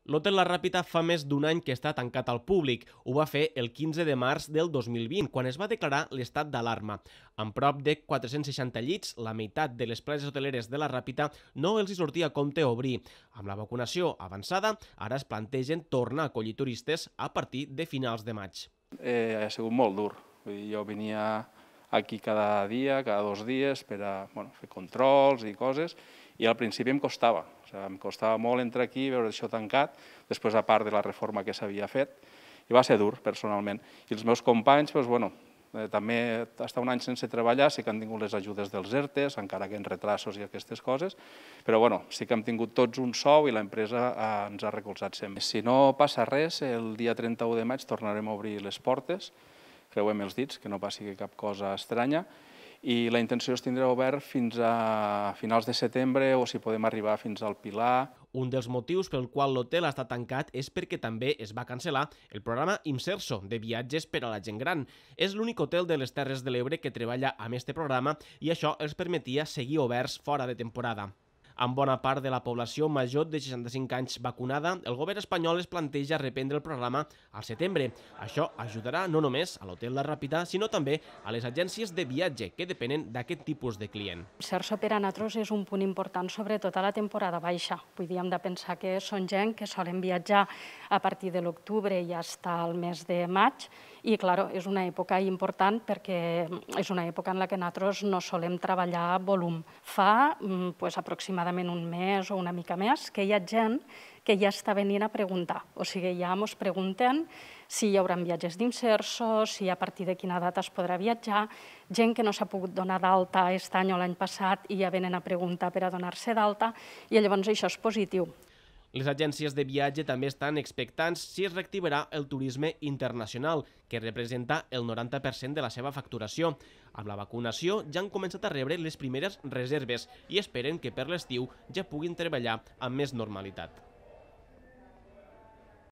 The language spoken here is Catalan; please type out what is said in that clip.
L'Hotel La Ràpita fa més d'un any que està tancat al públic. Ho va fer el 15 de març del 2020, quan es va declarar l'estat d'alarma. Amb prop de 460 llits, la meitat de les places hoteleres de La Ràpita no els hi sortia a compte obrir. Amb la vacunació avançada, ara es plantegen tornar a acollir turistes a partir de finals de maig. Ha sigut molt dur. Jo venia aquí cada dia, cada 2 dies, per a fer controls i coses, i al principi em costava. Em costava molt entrar aquí, veure això tancat, després a part de la reforma que s'havia fet, i va ser dur, personalment. I els meus companys, també estar un any sense treballar, sí que han tingut les ajudes dels ERTEs, encara que en retrasos i aquestes coses, però sí que hem tingut tots un sou i l'empresa ens ha recolzat sempre. Si no passa res, el dia 31 de maig tornarem a obrir les portes, creuem els dits, que no passi cap cosa estranya, i la intenció és tindre obert fins a finals de setembre o si podem arribar fins al Pilar. Un dels motius pel qual l'hotel està tancat és perquè també es va cancel·lar el programa Imserso de viatges per a la gent gran. És l'únic hotel de les Terres de l'Ebre que treballa amb este programa i això els permetia seguir oberts fora de temporada. Amb bona part de la població major de 65 anys vacunada, el govern espanyol es planteja reprendre el programa al setembre. Això ajudarà no només a l'Hotel La Ràpita, sinó també a les agències de viatge que depenen d'aquest tipus de client. Imserso per a nosaltres és un punt important, sobretot a la temporada baixa. Vull dir, hem de pensar que són gent que solen viatjar a partir de l'octubre i fins al mes de maig, i, clar, és una època important perquè és una època en la que nosaltres no solem treballar volum. Fa aproximadament un mes o una mica més que hi ha gent que ja està venint a preguntar. O sigui, ja ens pregunten si hi haurà viatges d'Imserso, si a partir de quina data es podrà viatjar, gent que no s'ha pogut donar d'alta aquest any o l'any passat i ja venen a preguntar per a donar-se d'alta, i llavors això és positiu. Les agències de viatge també estan expectants si es reactivarà el turisme internacional, que representa el 90% de la seva facturació. Amb la vacunació ja han començat a rebre les primeres reserves i esperen que per l'estiu ja puguin treballar amb més normalitat.